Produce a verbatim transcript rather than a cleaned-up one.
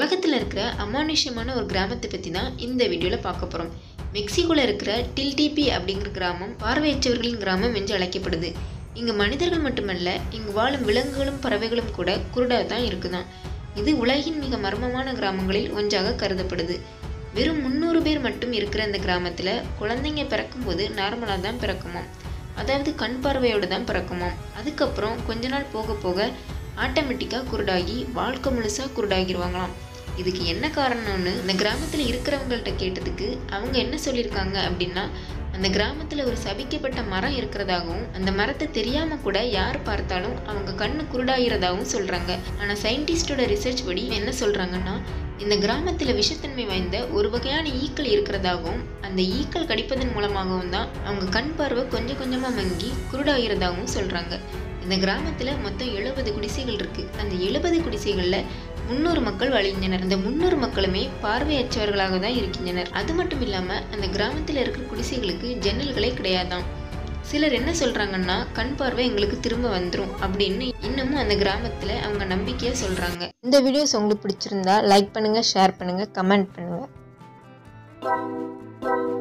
உலகத்தில் இருக்கிற அமானுஷ்யமான ஒரு கிராமத்தை பற்றி தான் இந்த வீடியோவில் பார்க்க போகிறோம். மெக்சிகோவில் இருக்கிற டில்டிபி அப்படிங்கிற கிராமம் பார்வையற்றவர்களின் கிராமம் என்று அழைக்கப்படுது. இங்கே மனிதர்கள் மட்டுமல்ல, இங்கு வாழும் விலங்குகளும் பறவைகளும் கூட குருடாக தான் இருக்குதான். இது உலகின் மிக மர்மமான கிராமங்களில் ஒன்றாக கருதப்படுது. வெறும் முந்நூறு பேர் மட்டும் இருக்கிற இந்த கிராமத்தில் குழந்தைங்க பிறக்கும்போது நார்மலாக தான் பிறக்குமாம். அதாவது கண் பார்வையோடு தான் பிறக்குமாம். அதுக்கப்புறம் கொஞ்ச நாள் போக போக ஆட்டோமேட்டிக்காக குருடாகி வாழ்க்கை முழுசாக குருடாகிடுவாங்களாம். இதுக்கு என்ன காரணம்னு இந்த கிராமத்தில் இருக்கிறவங்கள்ட்ட கேட்டதுக்கு அவங்க என்ன சொல்லியிருக்காங்க அப்படின்னா, அந்த கிராமத்தில் ஒரு சபிக்கப்பட்ட மரம் இருக்கிறதாகவும் அந்த மரத்தை தெரியாமல் கூட யார் பார்த்தாலும் அவங்க கண்ணு குருடாகிறதாகவும் சொல்கிறாங்க. ஆனால் சயின்டிஸ்டோட ரிசர்ச் படி என்ன சொல்கிறாங்கன்னா, இந்த கிராமத்தில் விஷத்தன்மை வாய்ந்த ஒரு வகையான ஈக்கள் இருக்கிறதாகவும் அந்த ஈக்கள் கடிப்பதன் மூலமாகவும் தான் அவங்க கண் பார்வை கொஞ்சம் கொஞ்சமாக மங்கி குருடாகிறதாகவும் சொல்கிறாங்க. இந்த கிராமத்தில் மொத்தம் எழுபது குடிசைகள் இருக்குது. அந்த எழுபது குடிசைகளில் முந்நூறு மக்கள் வாழ்கின்றனர். அந்த முந்நூறு மக்களுமே பார்வையற்றவர்களாக தான் இருக்கின்றனர். அது மட்டும் இல்லாமல் அந்த கிராமத்தில் இருக்கிற குடிசைகளுக்கு ஜன்னல்களே கிடையாதான். சிலர் என்ன சொல்கிறாங்கன்னா, கண் பார்வை எங்களுக்கு திரும்ப வந்துடும் அப்படின்னு இன்னமும் அந்த கிராமத்தில் அவங்க நம்பிக்கையாக சொல்கிறாங்க. இந்த வீடியோஸ் உங்களுக்கு பிடிச்சிருந்தா லைக் பண்ணுங்கள், ஷேர் பண்ணுங்கள், கமெண்ட் பண்ணுங்கள்.